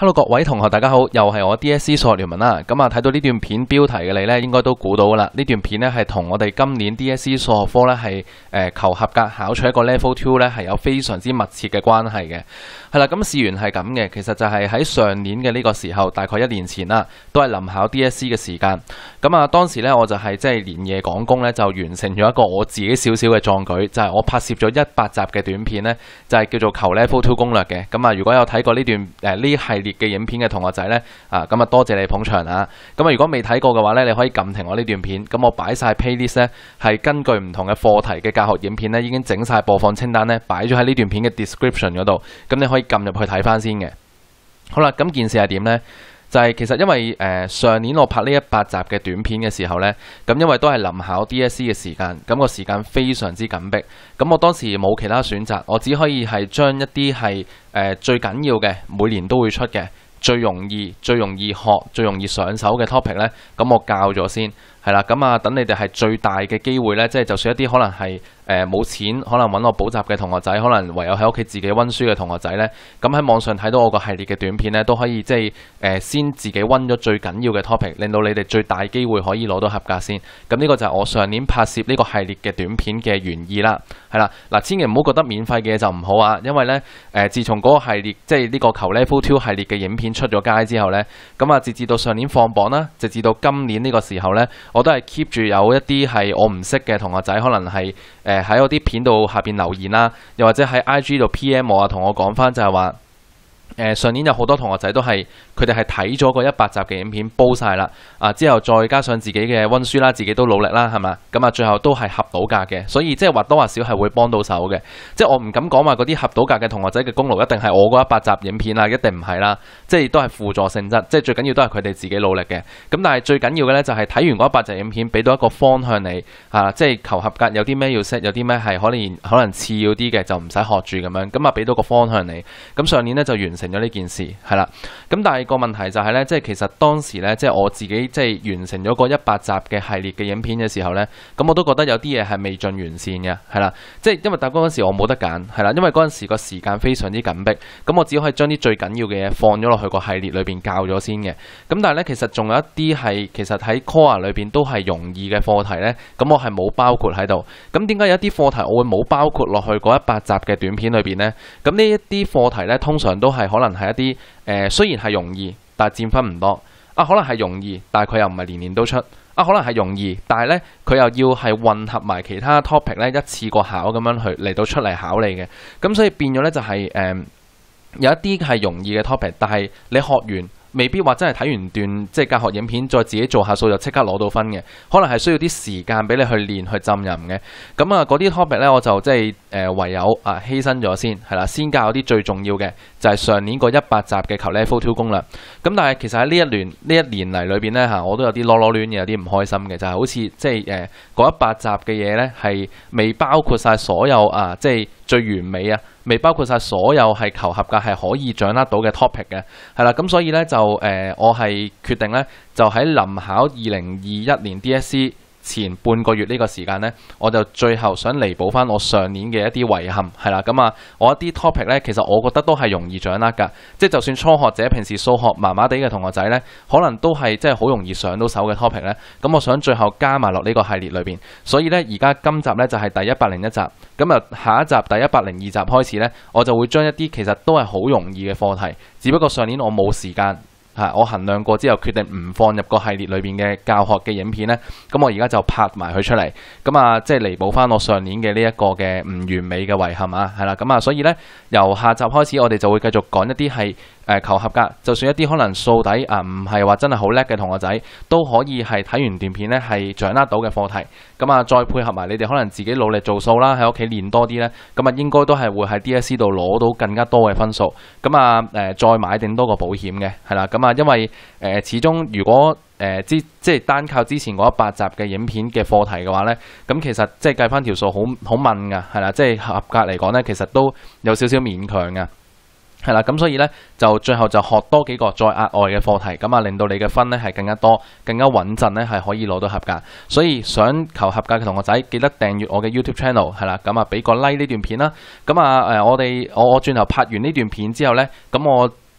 Hello 各位同學大家好，又係我 DSE 數學聯盟啦。咁啊睇到呢段片標題嘅你呢，應該都估到噶啦。呢段片呢係同我哋今年 DSE 數學科呢係求合格考取一個 Level 2呢係有非常之密切嘅關係嘅。係啦，咁事緣係咁嘅，其實就係喺上年嘅呢個時候，大概1年前啦，都係臨考 DSE 嘅時間。咁啊當時呢，我就係即係連夜趕工呢，就完成咗一個我自己少少嘅壯舉，就係我拍攝咗100集嘅短片呢，就係叫做求 Level 2攻略嘅。咁啊如果有睇過呢段呢系列嘅影片嘅同學仔呢，咁啊多謝你捧場啊！咁啊如果未睇過嘅話呢，你可以撳停我呢段片，咁我擺晒 playlist 呢，係根據唔同嘅課題嘅教學影片呢，已經整晒播放清單呢，擺咗喺呢段片嘅 description 嗰度，咁你可以撳入去睇翻先嘅。好啦，咁件事係點呢？就係其實因為上年我拍呢100集嘅短片嘅時候呢，咁因為都係臨考 DSE 嘅時間，咁個時間非常之緊迫，咁我當時冇其他選擇，我只可以係將一啲係最緊要嘅，每年都會出嘅，最容易學、最容易上手嘅 topic 呢，咁我教咗先，係啦，咁啊等你哋係最大嘅機會呢，即係就算一啲可能係冇錢，可能揾我補習嘅同學仔，可能唯有喺屋企自己溫書嘅同學仔呢，咁喺網上睇到我個系列嘅短片呢，都可以即係先自己溫咗最緊要嘅 topic， 令到你哋最大機會可以攞到合格先。咁呢個就係我上年拍攝呢個系列嘅短片嘅原意啦。係啦，嗱，千祈唔好覺得免費嘅嘢就唔好啊，因為呢，自從嗰個系列即係呢個求 Level 2系列嘅影片出咗街之後呢，咁啊直至到上年放榜啦，直至到今年呢個時候呢，我都係 keep 住有一啲係我唔識嘅同學仔，可能係喺我啲片度下邊留言啦，又或者喺 IG 度 PM 我啊，同我講翻就係話，上年有好多同學仔都係佢哋係睇咗個100集嘅影片煲晒啦，之後再加上自己嘅溫書啦，自己都努力啦，係嘛？咁啊最後都係合到格嘅，所以即係或多或少係會幫到手嘅。即係我唔敢講話嗰啲合到格嘅同學仔嘅功勞一定係我嗰100集影片啦，一定唔係啦，即係都係輔助性質，即係最緊要都係佢哋自己努力嘅。咁但係最緊要嘅呢，就係睇完嗰100集影片，俾到一個方向你即係求合格有啲咩要識，有啲咩係可能次要啲嘅就唔使學住咁樣，咁啊俾到個方向你。咁上年呢，就完成咗呢件事係啦。咁但係個問題就係呢，即係其實當時呢，即係我自己即係完成咗個100集嘅系列嘅影片嘅時候呢，咁我都覺得有啲嘢係未盡完善嘅，係啦。即係因為嗰陣時我冇得揀，係啦，因為嗰陣時個時間非常之緊迫，咁我只可以將啲最緊要嘅嘢放咗落去個系列裏邊教咗先嘅。咁但係呢，其實仲有一啲係其實喺 Core 裏邊都係容易嘅課題呢，咁我係冇包括喺度。咁點解有一啲課題我會冇包括落去嗰100集嘅短片裏邊呢？咁呢一啲課題呢，通常都係可能係一啲雖然係容易，但係佔分唔多。可能係容易，但係佢又唔係年年都出。可能係容易，但係呢，佢又要係混合埋其他 topic 呢，一次過考咁樣去嚟到出嚟考你嘅。咁所以變咗呢，就係有一啲係容易嘅 topic， 但係你學完未必話真係睇完段即係教學影片，再自己做下數就即刻攞到分嘅，可能係需要啲時間俾你去練去浸淫嘅。咁嗰啲 topic 呢，我就即係唯有犧牲咗先，係啦，先教啲最重要嘅，就係上年個100集嘅求 Level 2攻略。咁但係其實喺呢一年嚟裏邊呢，我都有啲囉囉攣嘅，有啲唔開心嘅，就係好似即係嗰100集嘅嘢呢，係未包括晒所有即係最完美未包括晒所有係求合格係可以掌握到嘅 topic 嘅，係啦。咁所以呢，就我係決定呢，就喺臨考2021年 DSE前半個月呢個時間呢，我就最後想彌補翻我上年嘅一啲遺憾，係啦。咁我一啲 topic 呢，其實我覺得都係容易掌握㗎，即係就算初學者平時數學麻麻地嘅同學仔呢，可能都係即係好容易上到手嘅 topic 呢。咁我想最後加埋落呢個系列裏邊，所以呢，而家今集呢，就係第101集，咁下一集第102集開始呢，我就會將一啲其實都係好容易嘅課題，只不過上年我冇時間。我衡量過之後決定唔放入個系列裏邊嘅教學嘅影片呢。咁我而家就拍埋佢出嚟，咁即係彌補翻我上年嘅呢一個嘅唔完美嘅遺憾係啦。咁所以呢，由下集開始我哋就會繼續講一啲係求合格，就算一啲可能數底唔係話真係好叻嘅同學仔，都可以係睇完段片呢係掌握到嘅課題。咁再配合埋你哋可能自己努力做數啦，喺屋企練多啲呢，咁應該都係會喺 DSE 度攞到更加多嘅分數。咁再買定多個保險嘅，係啦。咁因為始終如果即係單靠之前嗰100集嘅影片嘅課題嘅話呢，咁其實即係計翻條數好問㗎，係啦。即係合格嚟講呢，其實都有少少勉強㗎。係啦，咁所以呢，就最後就學多幾個再額外嘅課題，咁令到你嘅分呢係更加多、更加穩陣呢係可以攞到合格。所以想求合格嘅同學仔，記得訂閱我嘅 YouTube channel， 係啦，咁俾個 like 呢段片啦。咁我轉頭拍完呢段片之後呢，咁我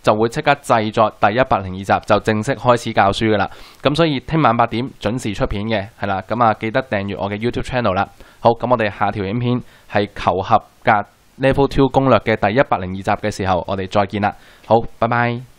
就會即刻製作第102集，就正式開始教書噶啦。咁所以聽晚8點準時出片嘅，係啦。咁啊記得訂閱我嘅 YouTube channel 啦。好，咁我哋下條影片係求合格 Level 2攻略嘅第102集嘅時候，我哋再見啦。好，拜拜。